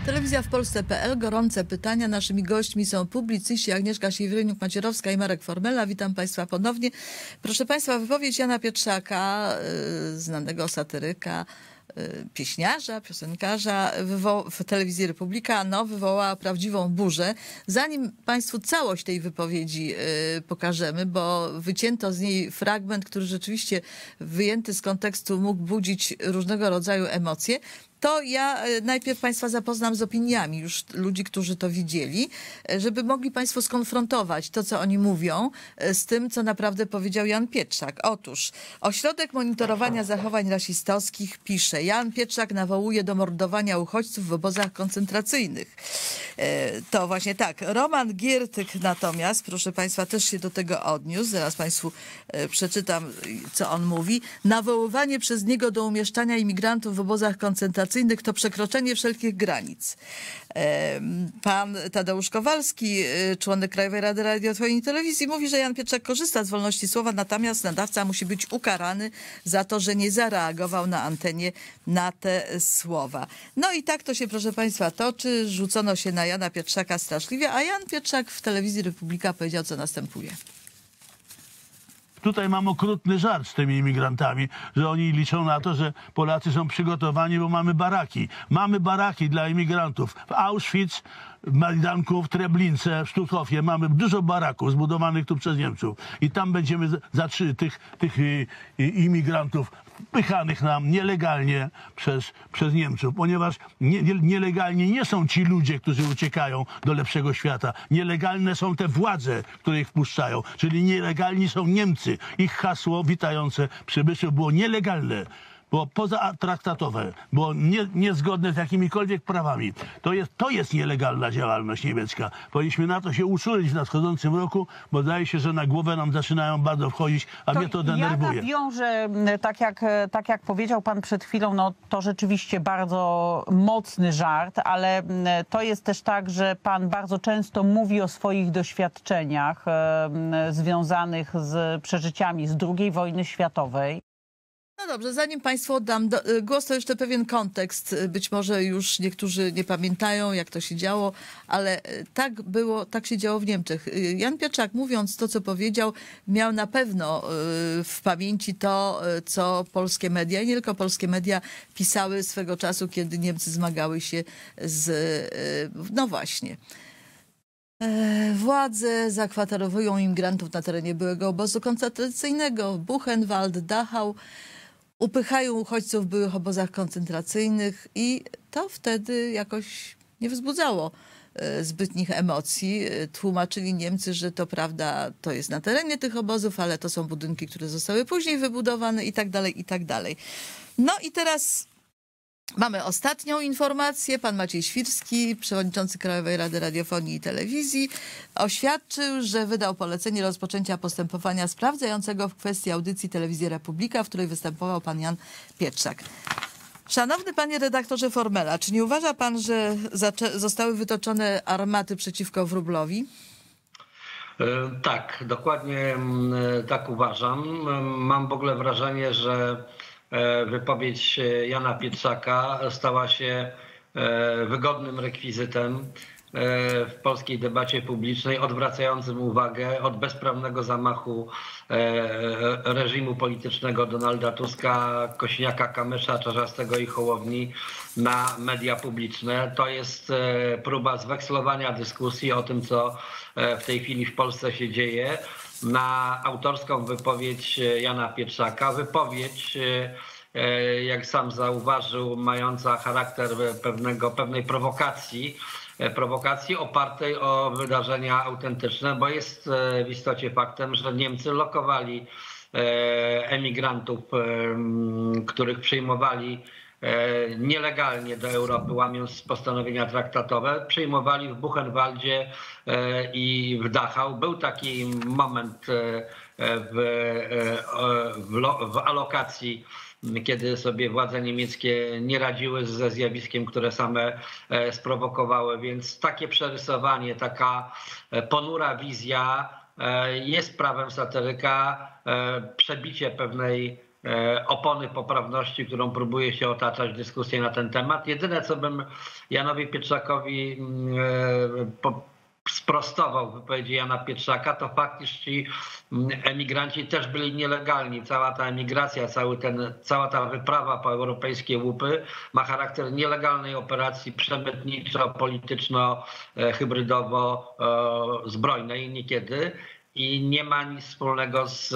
Telewizja w Polsce.pl. Gorące pytania. Naszymi gośćmi są publicyści Agnieszka Siewiereniuk-Macierowska i Marek Formela. Witam Państwa ponownie. Proszę Państwa, wypowiedź Jana Pietrzaka, znanego satyryka, pieśniarza, piosenkarza w telewizji Republika wywołała prawdziwą burzę. Zanim Państwu całość tej wypowiedzi pokażemy, bo wycięto z niej fragment, który rzeczywiście wyjęty z kontekstu mógł budzić różnego rodzaju emocje, to ja najpierw Państwa zapoznam z opiniami już ludzi, którzy to widzieli, żeby mogli Państwo skonfrontować to, co oni mówią, z tym, co naprawdę powiedział Jan Pietrzak. Otóż Ośrodek Monitorowania Zachowań Rasistowskich pisze: Jan Pietrzak nawołuje do mordowania uchodźców w obozach koncentracyjnych. To właśnie tak. Roman Giertych natomiast, proszę Państwa, też się do tego odniósł. Zaraz Państwu przeczytam, co on mówi. Nawoływanie przez niego do umieszczania imigrantów w obozach koncentracyjnych to przekroczenie wszelkich granic. Pan Tadeusz Kowalski, członek Krajowej Rady Radiofonii i Telewizji, mówi, że Jan Pietrzak korzysta z wolności słowa, natomiast nadawca musi być ukarany za to, że nie zareagował na antenie na te słowa. No i tak to się, proszę Państwa, toczy. Rzucono się na Jana Pietrzaka straszliwie, a Jan Pietrzak w telewizji Republika powiedział, co następuje. Tutaj mam okrutny żart z tymi imigrantami, że oni liczą na to, że Polacy są przygotowani, bo mamy baraki. Mamy baraki dla imigrantów. W Auschwitz, w Majdanku, w Treblince, w Sztuthofie mamy dużo baraków zbudowanych tu przez Niemców. I tam będziemy tych imigrantów wpychanych nam nielegalnie przez Niemców, ponieważ nielegalnie nie są ci ludzie, którzy uciekają do lepszego świata. Nielegalne są te władze, które ich wpuszczają, czyli nielegalni są Niemcy. Ich hasło witające przybyszów było nielegalne, było pozatraktatowe, było niezgodne z jakimikolwiek prawami. To jest nielegalna działalność niemiecka. Powinniśmy na to się uczulić w nadchodzącym roku, bo zdaje się, że na głowę nam zaczynają bardzo wchodzić, a mnie to denerwuje. Ja nawiążę, tak jak powiedział pan przed chwilą, no to rzeczywiście bardzo mocny żart, ale to jest też tak, że pan bardzo często mówi o swoich doświadczeniach związanych z przeżyciami z II wojny światowej. No dobrze, zanim Państwu oddam głos, to jeszcze pewien kontekst. Być może już niektórzy nie pamiętają, jak to się działo, ale tak było, tak się działo w Niemczech. Jan Pietrzak, mówiąc to, co powiedział, miał na pewno w pamięci to, co polskie media, i nie tylko polskie media, pisały swego czasu, kiedy Niemcy zmagały się z... No właśnie. Władze zakwaterowują imigrantów na terenie byłego obozu koncentracyjnego Buchenwald, Dachau. Upychają uchodźców w byłych obozach koncentracyjnych i to wtedy jakoś nie wzbudzało zbytnich emocji. Tłumaczyli Niemcy, że to prawda, to jest na terenie tych obozów, ale to są budynki, które zostały później wybudowane i tak dalej, i tak dalej. No i teraz mamy ostatnią informację. Pan Maciej Świrski, przewodniczący Krajowej Rady Radiofonii i Telewizji, oświadczył, że wydał polecenie rozpoczęcia postępowania sprawdzającego w kwestii audycji Telewizji Republika, w której występował pan Jan Pietrzak. Szanowny panie redaktorze Formela, czy nie uważa pan, że zostały wytoczone armaty przeciwko Wróblowi? Tak, dokładnie tak uważam. Mam w ogóle wrażenie, że wypowiedź Jana Pietrzaka stała się wygodnym rekwizytem w polskiej debacie publicznej, odwracającym uwagę od bezprawnego zamachu reżimu politycznego Donalda Tuska, Kośniaka-Kamysza, Czarzastego i Hołowni na media publiczne. To jest próba zwekslowania dyskusji o tym, co w tej chwili w Polsce się dzieje, na autorską wypowiedź Jana Pietrzaka. Wypowiedź, jak sam zauważył, mająca charakter pewnej prowokacji opartej o wydarzenia autentyczne, bo jest w istocie faktem, że Niemcy lokowali emigrantów, których przyjmowali nielegalnie do Europy, łamiąc postanowienia traktatowe, przyjmowali w Buchenwaldzie i w Dachau. Był taki moment w alokacji, kiedy sobie władze niemieckie nie radziły ze zjawiskiem, które same sprowokowały. Więc takie przerysowanie, taka ponura wizja jest prawem satyryka, przebicie pewnej opony poprawności, którą próbuje się otaczać dyskusję na ten temat. Jedyne, co bym Janowi Pietrzakowi sprostował w wypowiedzi Jana Pietrzaka, to fakt, iż ci emigranci też byli nielegalni. Cała ta emigracja, cała ta wyprawa po europejskie łupy ma charakter nielegalnej operacji przemytniczo-polityczno-hybrydowo-zbrojnej niekiedy i nie ma nic wspólnego z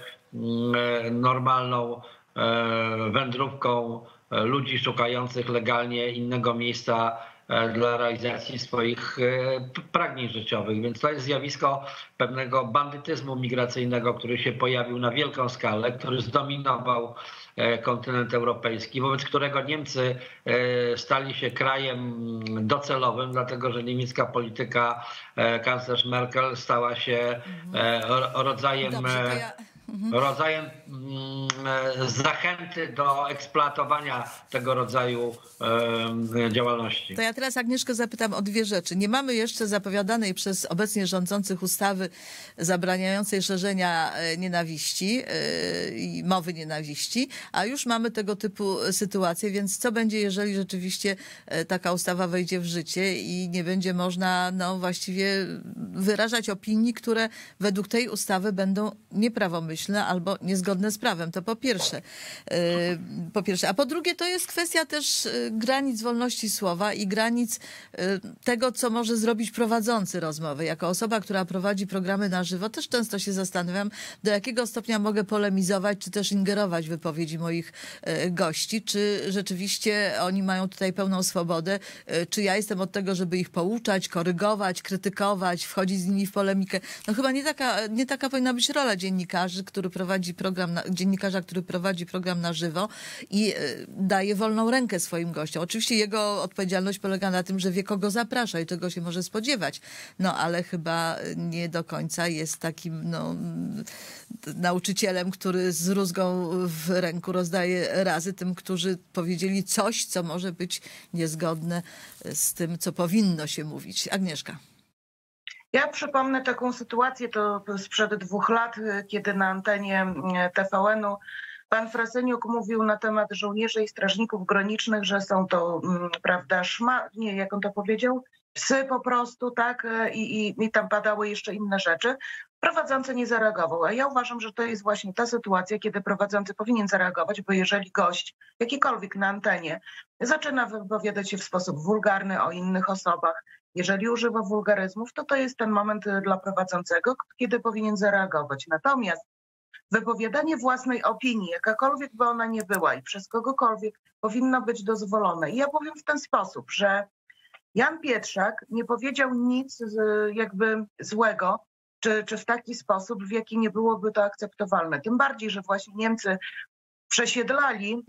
normalną wędrówką ludzi szukających legalnie innego miejsca dla realizacji swoich pragnień życiowych. Więc to jest zjawisko pewnego bandytyzmu migracyjnego, który się pojawił na wielką skalę, który zdominował kontynent europejski, wobec którego Niemcy stali się krajem docelowym, dlatego że niemiecka polityka kanclerz Merkel stała się rodzajem zachęty do eksploatowania tego rodzaju działalności. To ja teraz Agnieszkę zapytam o dwie rzeczy. Nie mamy jeszcze zapowiadanej przez obecnie rządzących ustawy zabraniającej szerzenia nienawiści i mowy nienawiści, a już mamy tego typu sytuacje, więc co będzie, jeżeli rzeczywiście taka ustawa wejdzie w życie i nie będzie można właściwie wyrażać opinii, które według tej ustawy będą nieprawomyślne albo niezgodne z prawem. To po pierwsze. A po drugie to jest kwestia też granic wolności słowa i granic tego, co może zrobić prowadzący rozmowy. Jako osoba, która prowadzi programy na żywo, też często się zastanawiam, do jakiego stopnia mogę polemizować, czy też ingerować w wypowiedzi moich gości, czy rzeczywiście oni mają tutaj pełną swobodę, czy ja jestem od tego, żeby ich pouczać, korygować, krytykować, wchodzić z nimi w polemikę. No chyba nie taka powinna być rola dziennikarzy, dziennikarza, który prowadzi program na żywo i daje wolną rękę swoim gościom. Oczywiście jego odpowiedzialność polega na tym, że wie, kogo zaprasza i czego się może spodziewać. Ale chyba nie do końca jest takim nauczycielem, który z rózgą w ręku rozdaje razy tym, którzy powiedzieli coś, co może być niezgodne z tym, co powinno się mówić. Agnieszka. Ja przypomnę taką sytuację, to sprzed 2 lat, kiedy na antenie TVN-u pan Frasyniuk mówił na temat żołnierzy i strażników granicznych, że są to, prawda, nie, jak on to powiedział, psy po prostu, tak, i tam padały jeszcze inne rzeczy. Prowadzący nie zareagował, a ja uważam, że to jest właśnie ta sytuacja, kiedy prowadzący powinien zareagować, bo jeżeli gość, jakikolwiek na antenie, zaczyna wypowiadać się w sposób wulgarny o innych osobach, jeżeli używa wulgaryzmów, to jest ten moment dla prowadzącego, kiedy powinien zareagować. Natomiast wypowiadanie własnej opinii, jakakolwiek by ona nie była i przez kogokolwiek, powinno być dozwolone. I ja powiem w ten sposób, że Jan Pietrzak nie powiedział nic jakby złego, czy w taki sposób, w jaki nie byłoby to akceptowalne. Tym bardziej, że właśnie Niemcy przesiedlali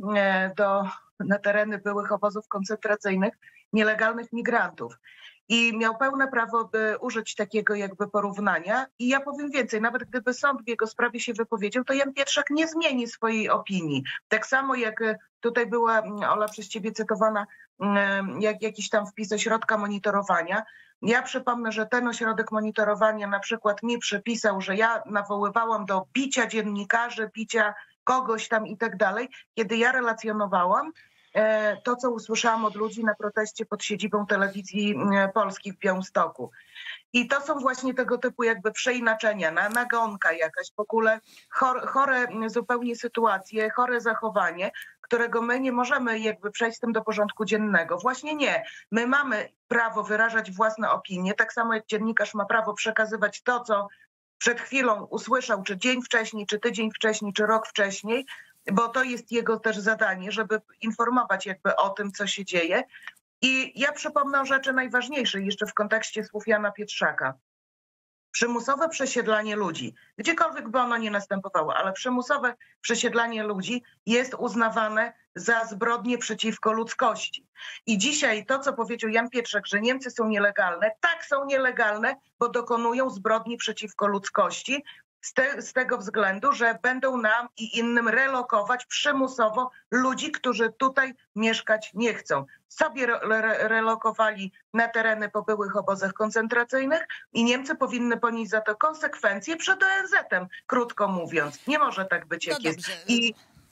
na tereny byłych obozów koncentracyjnych nielegalnych migrantów. I miał pełne prawo, by użyć takiego jakby porównania. I ja powiem więcej, nawet gdyby sąd w jego sprawie się wypowiedział, to Jan Pietrzak nie zmieni swojej opinii. Tak samo jak tutaj była, Ola, przez ciebie cytowana, jakiś tam wpis ośrodka monitorowania. Ja przypomnę, że ten ośrodek monitorowania na przykład mi przypisał, że ja nawoływałam do bicia dziennikarzy, bicia kogoś tam i tak dalej, kiedy ja relacjonowałam to, co usłyszałam od ludzi na proteście pod siedzibą Telewizji Polskiej w Białymstoku. I to są właśnie tego typu jakby przeinaczenia, nagonka jakaś, w ogóle chore zupełnie sytuacje, chore zachowanie, którego my nie możemy jakby przejść z tym do porządku dziennego. Właśnie nie. My mamy prawo wyrażać własne opinie, tak samo jak dziennikarz ma prawo przekazywać to, co przed chwilą usłyszał, czy dzień wcześniej, czy tydzień wcześniej, czy rok wcześniej, bo to jest jego też zadanie, żeby informować jakby o tym, co się dzieje. I ja przypomnę o rzeczy najważniejszej jeszcze w kontekście słów Jana Pietrzaka. Przymusowe przesiedlanie ludzi, gdziekolwiek by ono nie następowało, ale przymusowe przesiedlanie ludzi jest uznawane za zbrodnie przeciwko ludzkości. I dzisiaj to, co powiedział Jan Pietrzak, że Niemcy są nielegalne, tak, są nielegalne, bo dokonują zbrodni przeciwko ludzkości, z tego względu, że będą nam i innym relokować przymusowo ludzi, którzy tutaj mieszkać nie chcą. Sobie relokowali na tereny po byłych obozach koncentracyjnych i Niemcy powinny ponieść za to konsekwencje przed ONZ-em, krótko mówiąc. Nie może tak być, jak jest.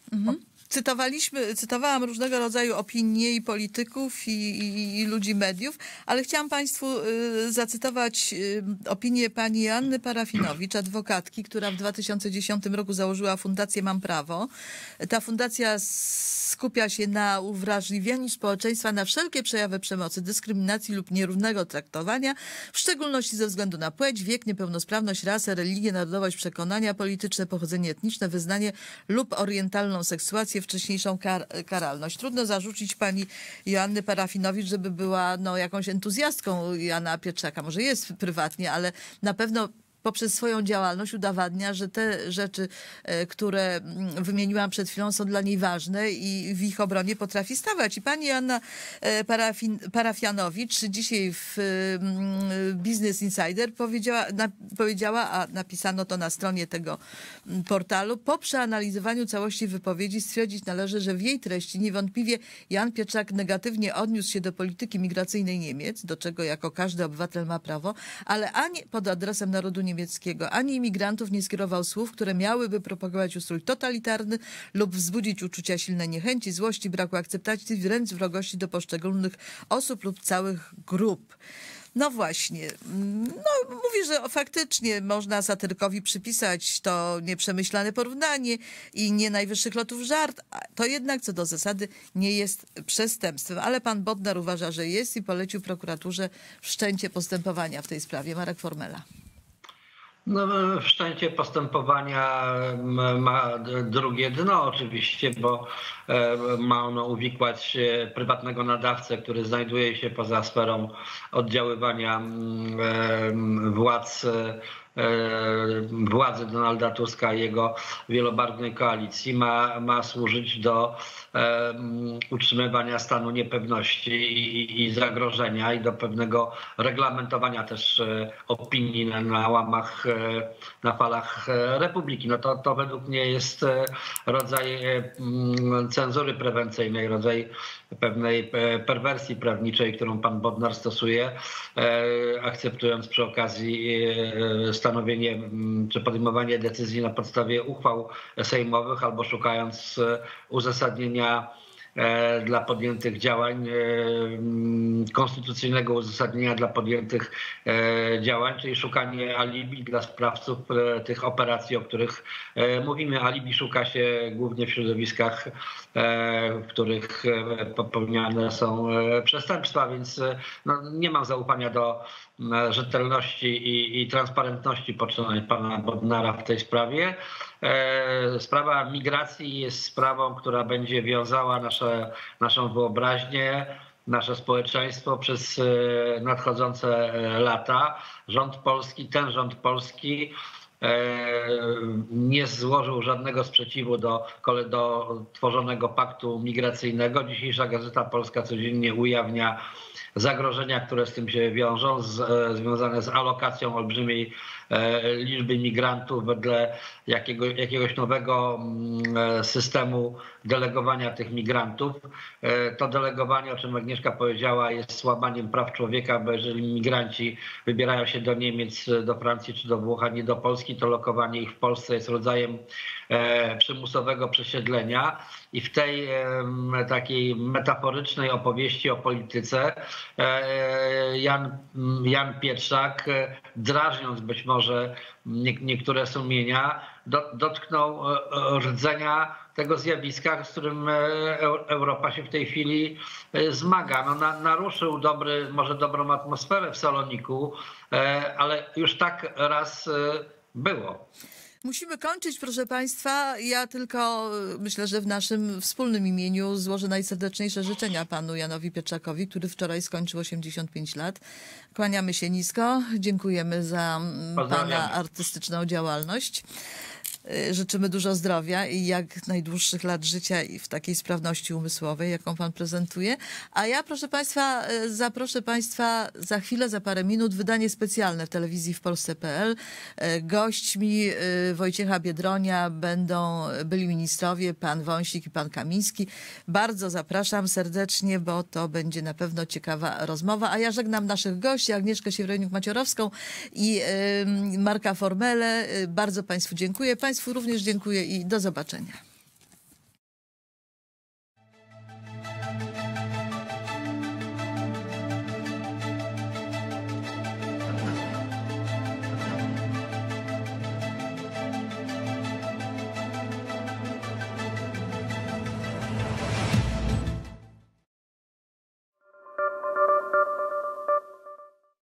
Cytowałam różnego rodzaju opinie i polityków, i ludzi mediów, ale chciałam państwu zacytować opinię pani Joanny Parafinowicz, adwokatki, która w 2010 roku założyła Fundację Mam Prawo. Ta fundacja skupia się na uwrażliwianiu społeczeństwa na wszelkie przejawy przemocy, dyskryminacji lub nierównego traktowania, w szczególności ze względu na płeć, wiek, niepełnosprawność, rasę, religię, narodowość, przekonania polityczne, pochodzenie etniczne, wyznanie lub orientalną seksuację, wcześniejszą karalność. Trudno zarzucić pani Joanny Parafinowicz, żeby była jakąś entuzjastką Jana Pietrzaka. Może jest prywatnie, ale na pewno poprzez swoją działalność udowadnia, że te rzeczy, które wymieniłam przed chwilą, są dla niej ważne i w ich obronie potrafi stawać. I pani Joanna Parafianowicz dzisiaj w Business Insider powiedziała, a napisano to na stronie tego portalu, po przeanalizowaniu całości wypowiedzi stwierdzić należy, że w jej treści niewątpliwie Jan Pietrzak negatywnie odniósł się do polityki migracyjnej Niemiec, do czego jako każdy obywatel ma prawo, ale ani pod adresem narodu niemieckiego, ani imigrantów nie skierował słów, które miałyby propagować ustrój totalitarny lub wzbudzić uczucia silnej niechęci, złości, braku akceptacji, wręcz wrogości do poszczególnych osób lub całych grup. No właśnie, mówi, że faktycznie można satyrykowi przypisać to nieprzemyślane porównanie i nie najwyższych lotów żart, to jednak co do zasady nie jest przestępstwem. Ale pan Bodnar uważa, że jest i polecił prokuraturze wszczęcie postępowania w tej sprawie. Marek Formela. Wszczęcie postępowania ma drugie dno oczywiście, bo ma ono uwikłać prywatnego nadawcę, który znajduje się poza sferą oddziaływania władzy Donalda Tuska i jego wielobarwnej koalicji. Ma służyć do utrzymywania stanu niepewności i zagrożenia i do pewnego reglamentowania też opinii na falach Republiki. No to według mnie jest rodzaj cenzury prewencyjnej, rodzaj pewnej perwersji prawniczej, którą pan Bodnar stosuje, akceptując przy okazji stanowienie czy podejmowanie decyzji na podstawie uchwał sejmowych albo szukając uzasadnienia dla podjętych działań, konstytucyjnego uzasadnienia dla podjętych działań, czyli szukanie alibi dla sprawców tych operacji, o których mówimy. Alibi szuka się głównie w środowiskach, w których popełniane są przestępstwa, więc nie mam zaufania do rzetelności i transparentności poczynań pana Bodnara w tej sprawie. Sprawa migracji jest sprawą, która będzie wiązała naszą wyobraźnię, nasze społeczeństwo przez nadchodzące lata. Ten rząd polski nie złożył żadnego sprzeciwu do tworzonego paktu migracyjnego. Dzisiejsza Gazeta Polska codziennie ujawnia zagrożenia, które z tym się wiążą, związane z alokacją olbrzymiej liczby migrantów wedle jakiegoś nowego systemu delegowania tych migrantów. To delegowanie, o czym Agnieszka powiedziała, jest złamaniem praw człowieka, bo jeżeli migranci wybierają się do Niemiec, do Francji czy do Włoch, a nie do Polski, to lokowanie ich w Polsce jest rodzajem przymusowego przesiedlenia. I w tej takiej metaforycznej opowieści o polityce Jan Pietrzak, drażniąc być może niektóre sumienia, dotknął rdzenia tego zjawiska, z którym Europa się w tej chwili zmaga. Naruszył może dobrą atmosferę w Saloniku, ale już tak raz było. Musimy kończyć, proszę państwa. Ja tylko myślę, że w naszym wspólnym imieniu złożę najserdeczniejsze życzenia panu Janowi Pietrzakowi, który wczoraj skończył 85 lat. Kłaniamy się nisko. Dziękujemy za pana artystyczną działalność. Życzymy dużo zdrowia i jak najdłuższych lat życia i w takiej sprawności umysłowej, jaką pan prezentuje. A ja, proszę państwa, zaproszę państwa za chwilę, za parę minut, wydanie specjalne w telewizji w Polsce.pl. Gośćmi Wojciecha Biedronia byli ministrowie, pan Wąsik i pan Kamiński. Bardzo zapraszam serdecznie, bo to będzie na pewno ciekawa rozmowa. A ja żegnam naszych gości, Agnieszkę Siewreniuk-Maciorowską i Marka Formelę. Bardzo państwu dziękuję. Państwu również dziękuję i do zobaczenia.